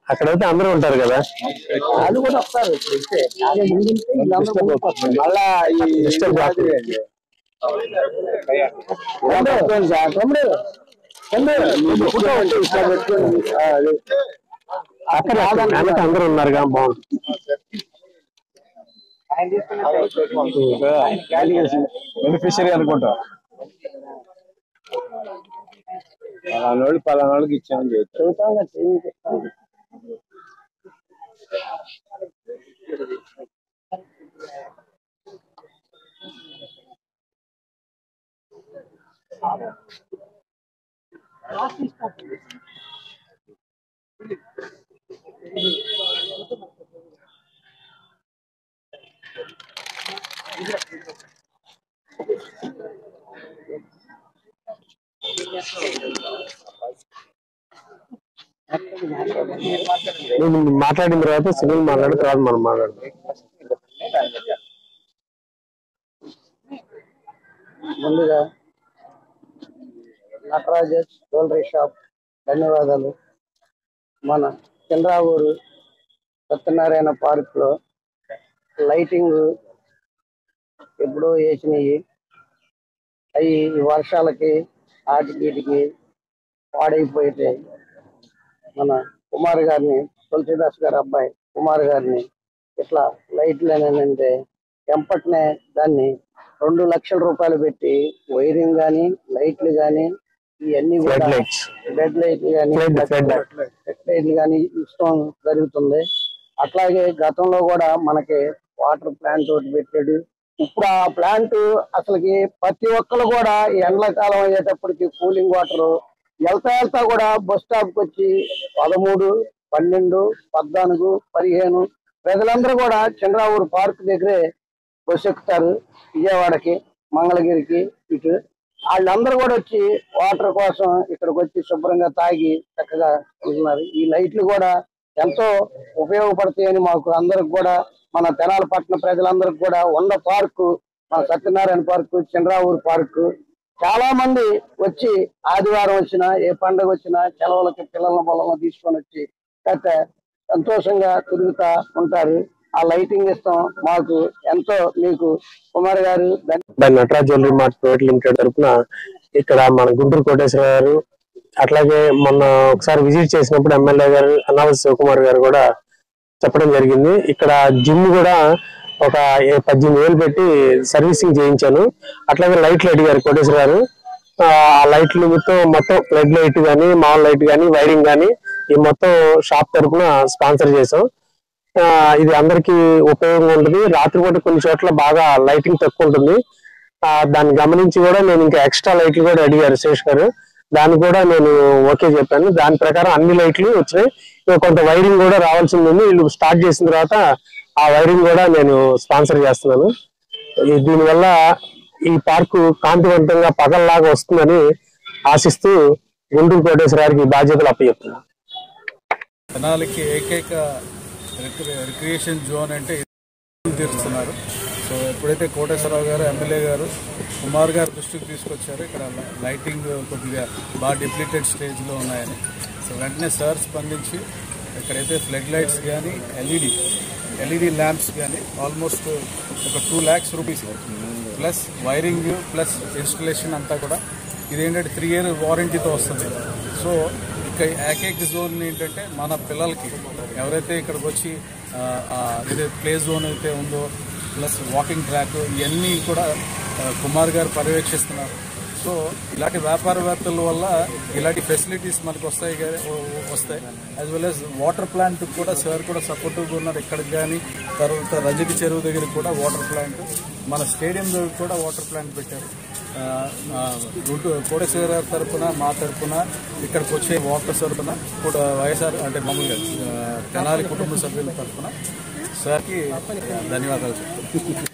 అక్కడైతే అందరూ ఉంటారు కదా, వాళ్ళు కూడా వస్తారు. అక్కడ అందరూ ఉన్నారుగా, బాగుంటుంది. బెనిఫిషరీ అనుకుంటా, పలానాళ్ళకి ఇచ్చామని చెబుతాం. మాట్లాడిన తర్వాత సివిల్ మాట్లాడిన తర్వాత మనం మాట్లాడదాం. ముందుగా నటరాజస్ జ్యువెలరీ షాప్ ధన్యవాదాలు. మన చంద్రావూరు సత్యనారాయణ పార్క్ లో లైటింగ్ ఎప్పుడో వేసినవి, అవి వర్షాలకి ఆటికి పాడైపోయితే మన కుమార్ గారిని, తులసిదాస్ గారి అబ్బాయి కుమార్ గారిని ఇట్లా లైట్లు అంటే ఎంపట్నే దాన్ని 2 లక్షల రూపాయలు పెట్టి వైరింగ్ కానీ లైట్లు కానీ ఇవన్నీ కూడా బెడ్ లైట్లు కానీ లైట్లు కానీ ఇష్టం జరుగుతుంది. అట్లాగే గతంలో కూడా మనకి వాటర్ ప్లాంట్ ఒకటి పెట్టాడు. ఇప్పుడు ఆ ప్లాంట్ అసలుకి ప్రతి ఒక్కరు కూడా ఎండాకాలం అయ్యేటప్పటికి కూలింగ్ వాటర్ వెళ్తా కూడా బస్ స్టాప్ కి వచ్చి 13, 12, 14, 15 ప్రజలందరూ కూడా చంద్రావూరు పార్క్ దగ్గరే బస్సు ఎక్కుతారు. విజయవాడకి, మంగళగిరికి ఇటు వాళ్ళందరూ కూడా వచ్చి వాటర్ కోసం ఇక్కడికి వచ్చి శుభ్రంగా తాగి చక్కగా ఉంటున్నారు. ఈ లైట్లు కూడా ఎంతో ఉపయోగపడతాయని మాకు అందరికి కూడా, మన తెనాలి పట్టణ ప్రజలందరికి కూడా ఉండ పార్కు, మన సత్యనారాయణ పార్కు, చంద్రావూరు పార్కు చాలా మంది వచ్చి ఆదివారం వచ్చినా ఏ పండుగ వచ్చినా సెలవులకి పిల్లల పొలంలో తీసుకొని వచ్చి కాస్త సంతోషంగా తిరుగుతా ఉంటారు. ఆ లైటింగ్ ఇస్తాం మాకు ఎంతో. మీకు కుమార్ గారు Nataraj jewellery mart private limited తరఫున ఇక్కడ మన గుంటూరు కోటేశ్వర గారు, అట్లాగే మొన్న ఒకసారి విజిట్ చేసినప్పుడు ఎమ్మెల్యే గారు అన్నావతి శివకుమార్ గారు కూడా చెప్పడం జరిగింది. ఇక్కడ జిమ్ కూడా ఒక 18,000 పెట్టి సర్వీసింగ్ చేయించాను. అట్లాగే లైట్లు అడిగారు కోటేశ్వర గారు, ఆ లైట్ల నిమిత్తం మొత్తం ఫ్లడ్ లైట్ కానీ, మామూలు లైట్ కానీ, వైరింగ్ కానీ ఈ మొత్తం షాప్ తరఫున స్పాన్సర్ చేసాం. ఇది అందరికి ఉపయోగంగా ఉంటుంది. రాత్రిపూట కొన్ని చోట్ల బాగా లైటింగ్ తక్కువ ఉంటుంది. దాన్ని గమనించి కూడా నేను ఇంకా ఎక్స్ట్రా లైట్లు కూడా అడిగారు శేష్ గారు, దాన్ని కూడా నేను ఓకే చెప్పాను. దాని ప్రకారం అన్ని లైట్లు వచ్చినాయి. కొంత వైరింగ్ కూడా రావాల్సింది ఉంది. వీళ్ళు స్టార్ట్ చేసిన తర్వాత ఆ వైరింగ్ కూడా నేను స్పాన్సర్ చేస్తున్నాను. దీనివల్ల ఈ పార్కు కాంతివంతంగా పగల్లాగా వస్తుందని ఆశిస్తూ గుంటూరు కోటేశ్వర గారికి బాధ్యతలు అప్పచెప్తున్నాను. తెనాలికి ఏకైక రిక్రియేషన్ జోన్ అంటే తీరుస్తున్నారు. సో ఎప్పుడైతే కోటేశ్వరరావు గారు, ఎమ్మెల్యే గారు, కుమార్ గారు దృష్టికి తీసుకొచ్చారు ఇక్కడ లైటింగ్ కొద్దిగా బాగా డిప్లీటెడ్ స్టేజ్లో ఉన్నాయని, సో వెంటనే సార్ స్పందించి ఇక్కడైతే ఫ్లడ్ లైట్స్ కానీ ఎల్ఈడి ల్యాంప్స్ కానీ ఆల్మోస్ట్ ఒక 2 lakhs rupees plus wiring plus installation అంతా కూడా ఇదేంటంటే 3 year వారంటీతో వస్తుంది. సో ఇక ఏకైక జోన్ ఏంటంటే మన పిల్లలకి ఎవరైతే ఇక్కడికి వచ్చి ఏదైతే ప్లే జోన్ అయితే ఉందో ప్లస్ వాకింగ్ ట్రాక్ ఇవన్నీ కూడా కుమార్ గారు పర్యవేక్షిస్తున్నారు. సో ఇలాంటి వ్యాపారవేత్తల వల్ల ఇలాంటి ఫెసిలిటీస్ మనకు వస్తాయి. As well as water plant కూడా సార్ కూడా సపోర్టివ్గా ఉన్నారు. ఇక్కడికి కానీ తర్వాత రజకి చెరువు దగ్గర కూడా వాటర్ ప్లాంట్, మన స్టేడియం దగ్గర కూడా వాటర్ ప్లాంట్ పెట్టారు. గుంటూరు కోటేశ్వర గారి తరఫున, మా తరఫున, ఇక్కడికి వచ్చే వాటర్స్ తరఫున కూడా వైఎస్ఆర్ అంటే మామూలుగా తెనాలి కుటుంబ సభ్యుల తరఫున సార్కి ధన్యవాదాలు చెప్తున్నాను.